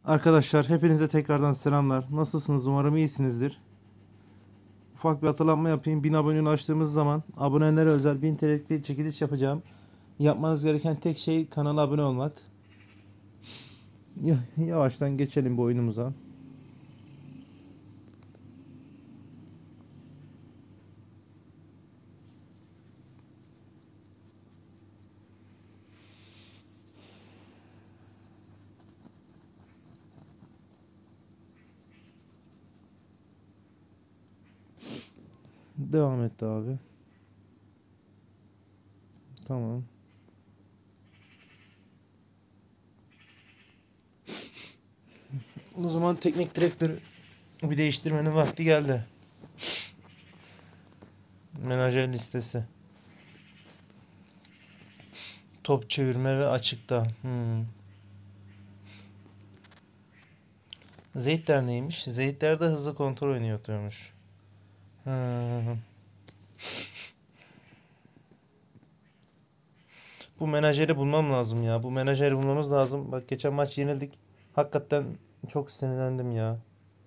Arkadaşlar hepinize tekrardan selamlar. Nasılsınız? Umarım iyisinizdir. Ufak bir hatırlatma yapayım. 1000 abone ulaştığımız zaman abonelere özel 1000 TL'lik çekiliş yapacağım. Yapmanız gereken tek şey kanala abone olmak. Yavaştan geçelim bu oyunumuza. Devam etti abi. Tamam. O zaman teknik direktörü bir değiştirmenin vakti geldi. Menajer listesi. Top çevirme ve açıkta. Zeytler neymiş? Zeytler de hızlı kontrol oynatıyormuş. Bu menajeri bulmam lazım ya. Bu menajeri bulmamız lazım. Bak geçen maç yenildik. Hakikaten çok sinirlendim ya.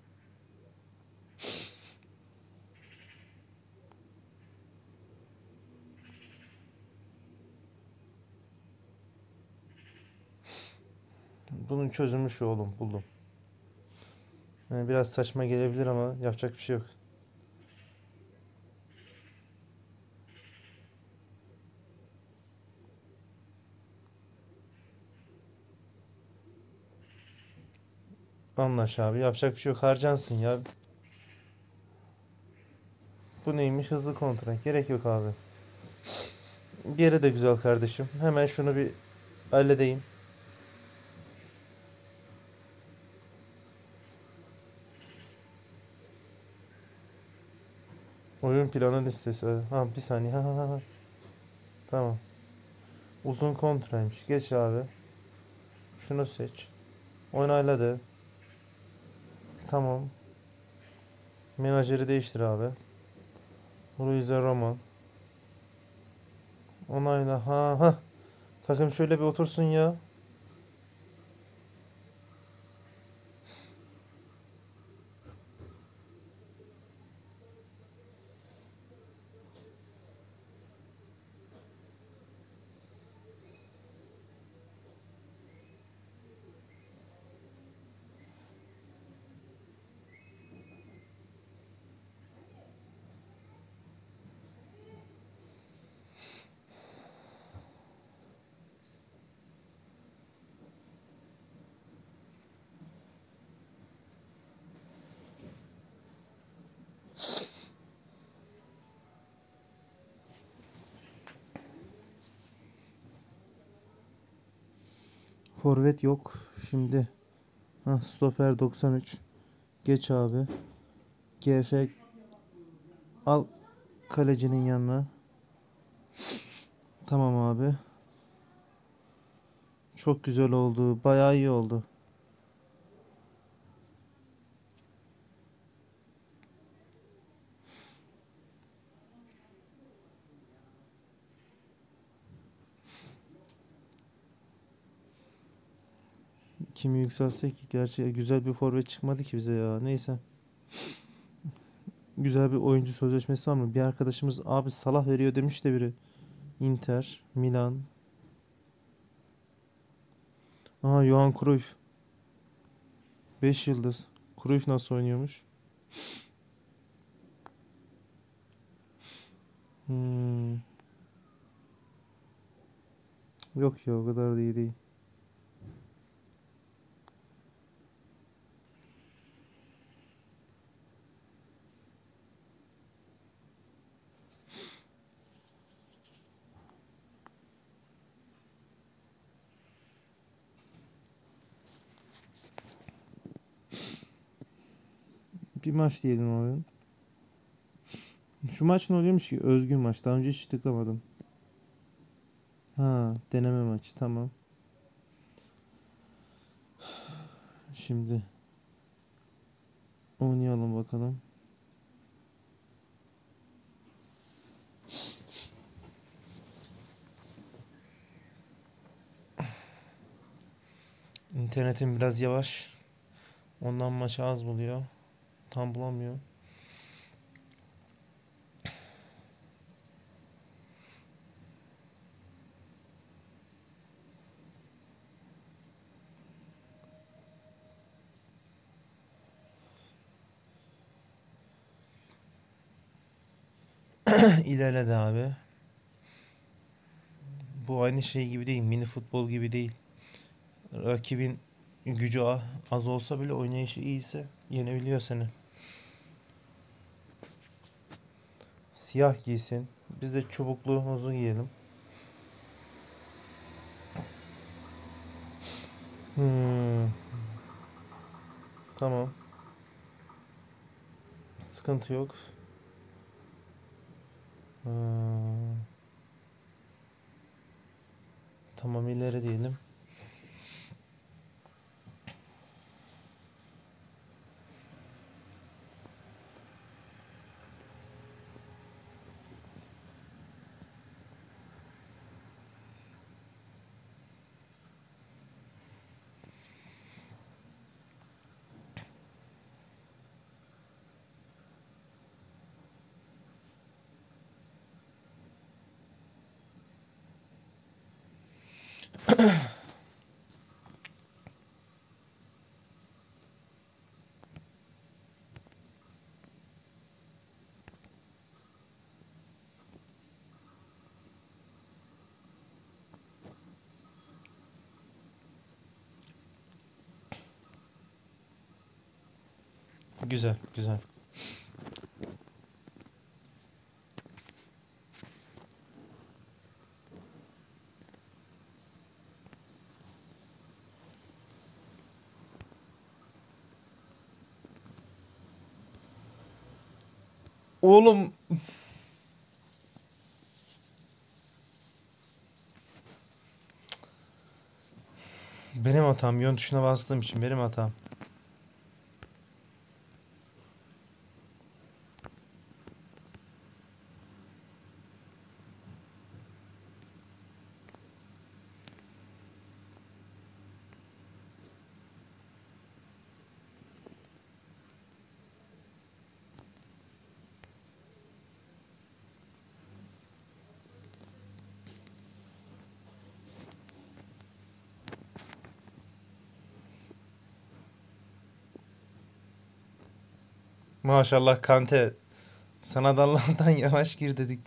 Bunun çözümü şu oğlum, buldum. Yani biraz saçma gelebilir ama yapacak bir şey yok. Anlaş abi, yapacak bir şey yok. Harcansın ya. Bu neymiş? Hızlı kontrol. Gerek yok abi. Geri de güzel kardeşim. Hemen şunu bir halledeyim. Oyun planı listesi. Ha bir saniye. Ha. Tamam. Uzun kontraymış. Geç abi. Şunu seç. Onayladı. Tamam. Menajeri değiştir abi. Luisa Roman. Onayla. Ha. Takım şöyle bir otursun ya. Forvet yok. Şimdi. Stoper 93. Geç abi. GF al kalecinin yanına. Tamam abi. Çok güzel oldu. Bayağı iyi oldu. Kimi yükselsek ki? Gerçi güzel bir forvet çıkmadı ki bize ya. Neyse. Güzel bir oyuncu sözleşmesi var mı? Bir arkadaşımız abi Salah veriyor demiş de biri. Inter, Milan. Johan Cruyff. 5 yıldız. Cruyff nasıl oynuyormuş? Hmm. Yok ya, o kadar da iyi değil. Bir maç diyelim abi. Şu maç ne oluyormuş ki? Özgün maç. Daha önce hiç tıklamadım. Deneme maçı. Tamam. Şimdi oynayalım bakalım. İnternetim biraz yavaş. Ondan maçı az buluyor. Tam bulamıyor. İlerledi abi. Bu aynı şey gibi değil. Mini futbol gibi değil. Rakibin gücü az olsa bile oynayışı iyiyse yenebiliyor seni. Siyah giysin. Biz de çubukluğumuzu giyelim. Hmm, tamam. Sıkıntı yok. Hmm, tamam ileri diyelim. Güzel, güzel. Oğlum benim hatam. Yön tuşuna bastığım için benim hatam. Maşallah Kante. Sana da Allah'tan yavaş gir dedik.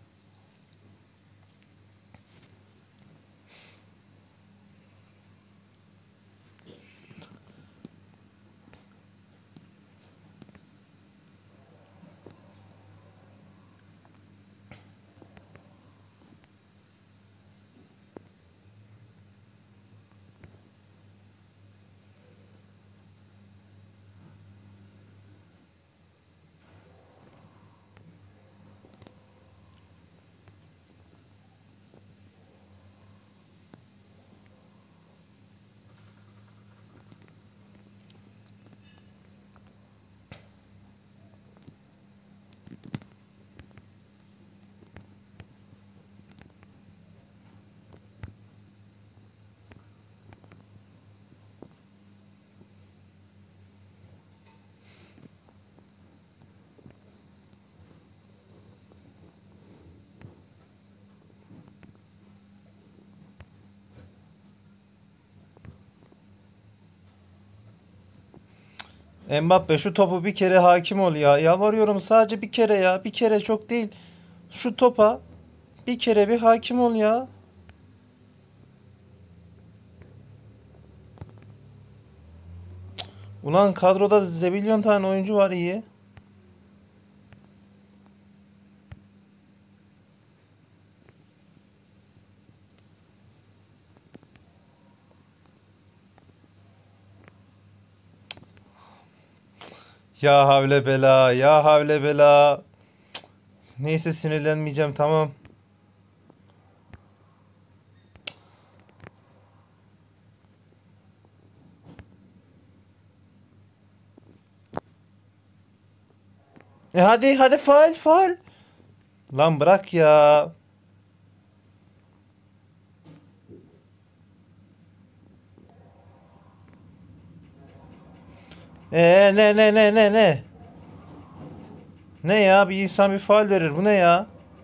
Mbappe şu topu bir kere hakim ol ya. Yalvarıyorum sadece bir kere ya. Bir kere çok değil. Şu topa bir kere bir hakim ol ya. Ulan kadroda zebilyon tane oyuncu var iyi. Ya havle bela, ya havle bela. Neyse sinirlenmeyeceğim tamam. Hadi hadi faul faul. Lan bırak ya. Ne? Ne ya, bir insan bir faul verir. Bu ne ya?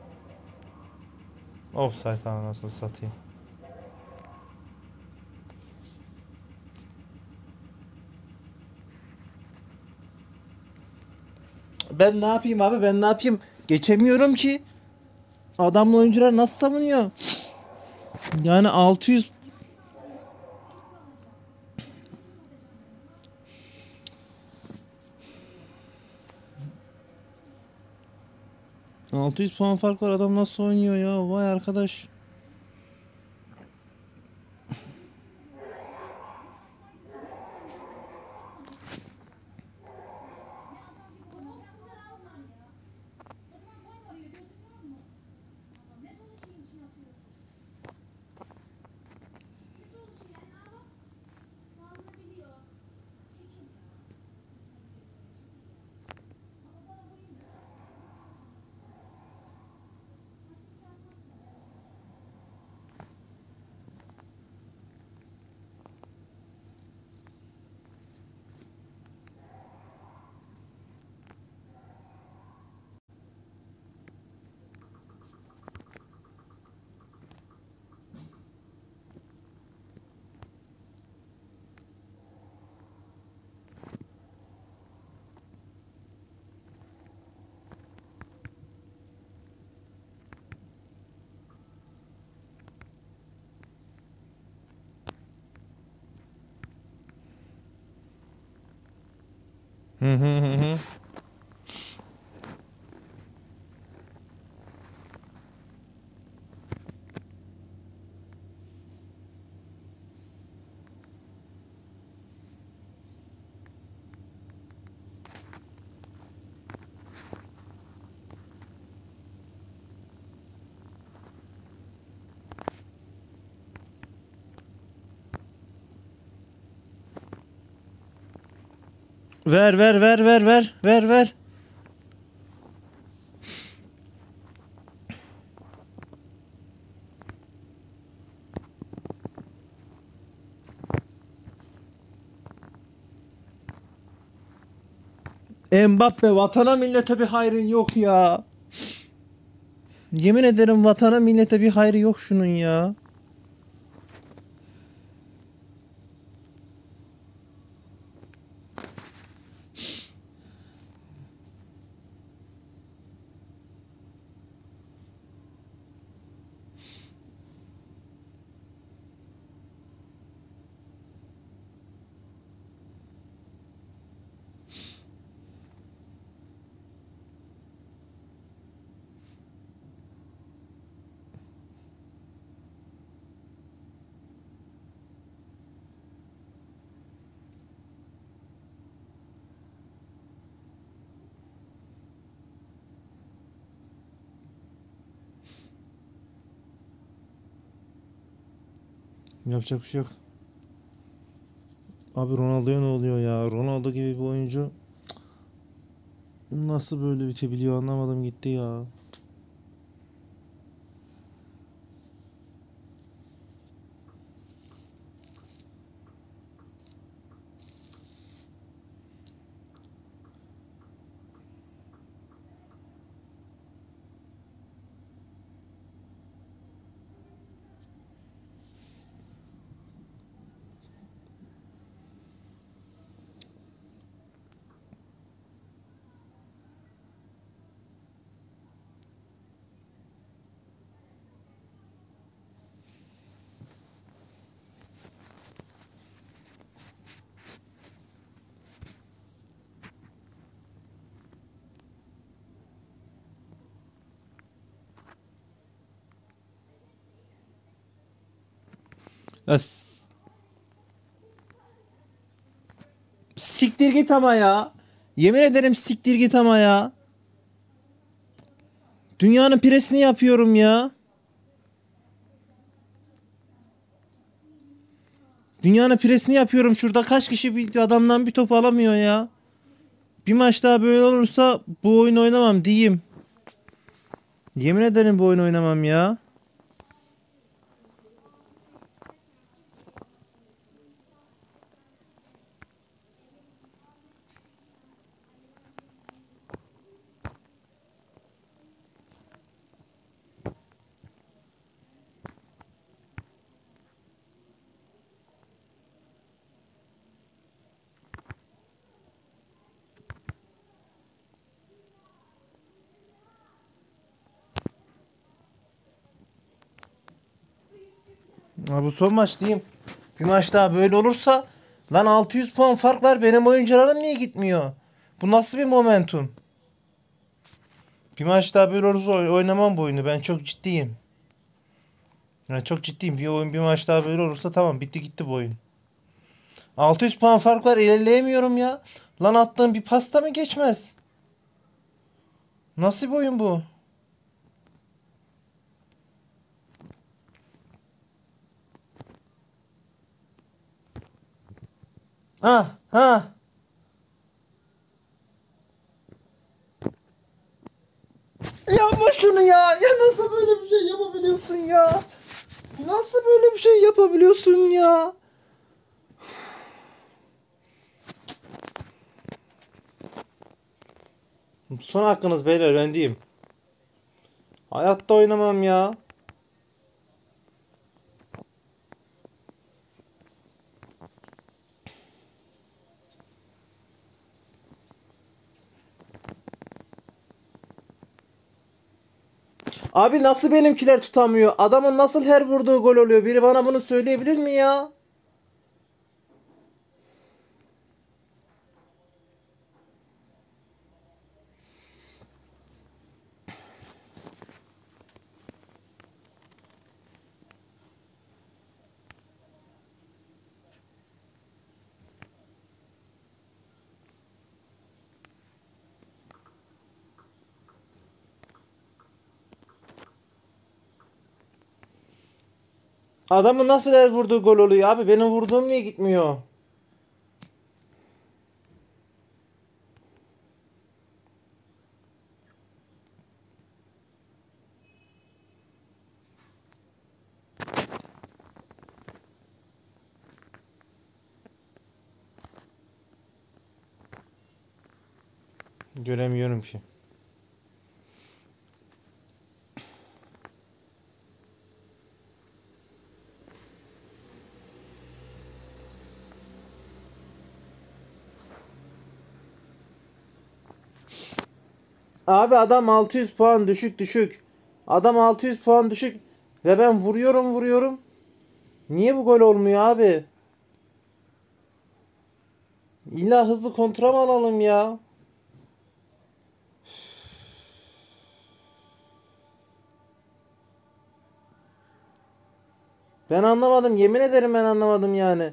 Offside nasıl satayım. Ben ne yapayım abi, ben ne yapayım? Geçemiyorum ki. Adamlı oyuncular nasıl savunuyor? Yani 600 puan fark var, adam nasıl oynuyor ya? Vay arkadaş. Hı. Ver. Mbappe, vatana millete bir hayrın yok ya. Yemin ederim vatana millete bir hayrı yok şunun ya. Yapacak bir şey yok. Abi Ronaldo'ya ne oluyor ya? Ronaldo gibi bir oyuncu nasıl böyle bitebiliyor, anlamadım gitti ya. Ya siktir git ama ya. Yemin ederim siktir git ama ya. Dünyanın piresini yapıyorum ya. Dünyanın piresini yapıyorum şurada. Kaç kişi bir adamdan bir top alamıyor ya. Bir maç daha böyle olursa bu oyunu oynamam diyeyim. Yemin ederim bu oyunu oynamam ya. Ha, bu son maç diyeyim. Bir maç daha böyle olursa lan 600 puan fark var. Benim oyuncularım niye gitmiyor? Bu nasıl bir momentum? Bir maç daha böyle olursa oynamam bu oyunu. Ben çok ciddiyim. Yani çok ciddiyim. Bir maç daha böyle olursa tamam, bitti gitti bu oyun. 600 puan fark var, ilerleyemiyorum ya. Lan attığım bir pasta mı geçmez? Nasıl bir oyun bu? Ha ha. Yapma şunu ya. Ya nasıl böyle bir şey yapabiliyorsun ya? Nasıl böyle bir şey yapabiliyorsun ya? Son hakkınız beyler, ben diyeyim. Hayatta oynamam ya. Abi nasıl benimkiler tutamıyor? Adamın nasıl her vurduğu gol oluyor? Biri bana bunu söyleyebilir mi ya? Adamın nasıl her vurduğu gol oluyor abi? Benim vurduğum niye gitmiyor? Göremiyorum ki. Abi adam 600 puan düşük düşük. Adam 600 puan düşük. Ve ben vuruyorum. Niye bu gol olmuyor abi? İlla hızlı kontra mı alalım ya? Ben anlamadım. Yemin ederim ben anlamadım yani.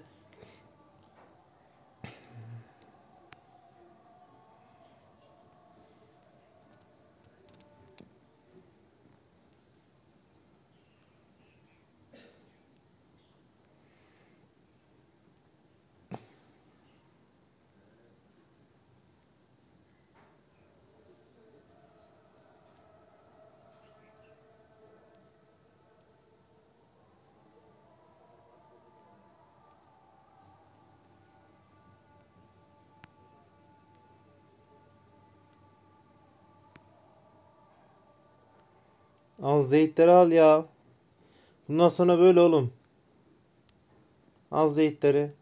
Al zeytleri al ya. Bundan sonra böyle oğlum. Al zeytleri.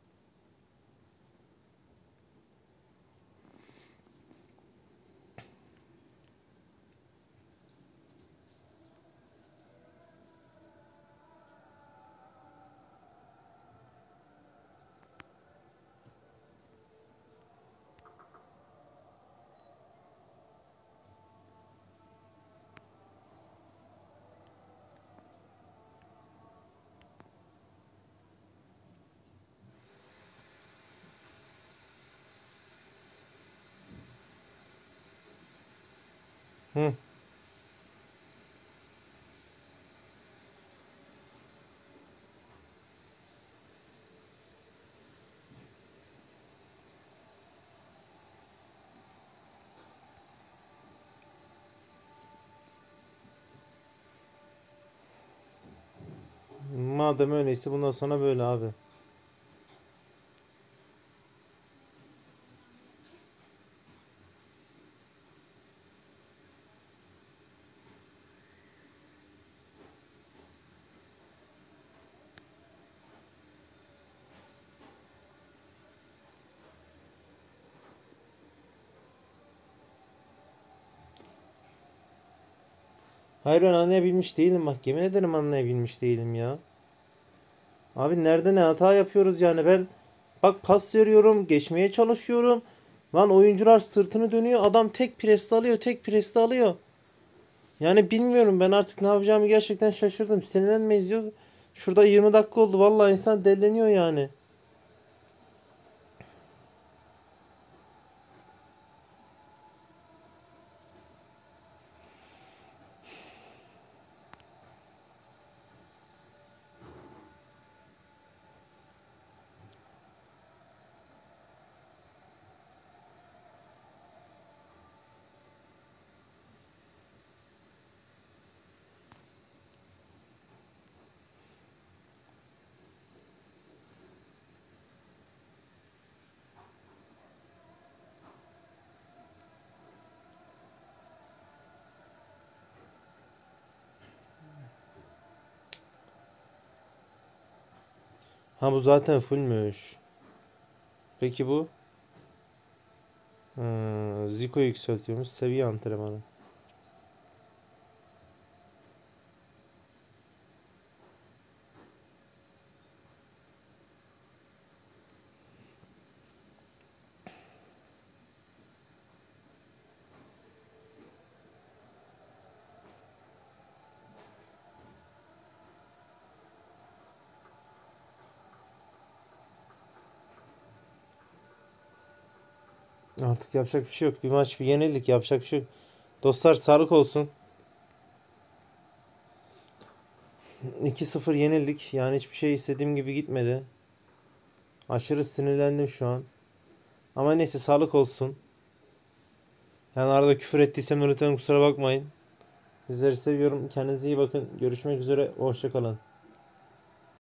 Hı. Madem öyleyse bundan sonra böyle abi. Hayır, ben anlayabilmiş değilim bak. Yemin ederim anlayabilmiş değilim ya. Abi nerede ne hata yapıyoruz yani ben bak pas veriyorum, geçmeye çalışıyorum. Lan oyuncular sırtını dönüyor. Adam tek presle alıyor, tek presle alıyor. Yani bilmiyorum ben artık ne yapacağımı gerçekten şaşırdım. Sinirlenmeyiz diyor. Şurada 20 dakika oldu. Vallahi insan delleniyor yani. Ha bu zaten fullmüş. Peki bu? Zico yükseltiyormuş. Seviye antrenmanı. Artık yapacak bir şey yok. Bir maç bir yenildik. Yapacak bir şey yok. Dostlar sağlık olsun. 2-0 yenildik. Yani hiçbir şey istediğim gibi gitmedi. Aşırı sinirlendim şu an. Ama neyse sağlık olsun. Yani arada küfür ettiysem lütfen kusura bakmayın. Sizleri seviyorum. Kendinize iyi bakın. Görüşmek üzere. Hoşça kalın.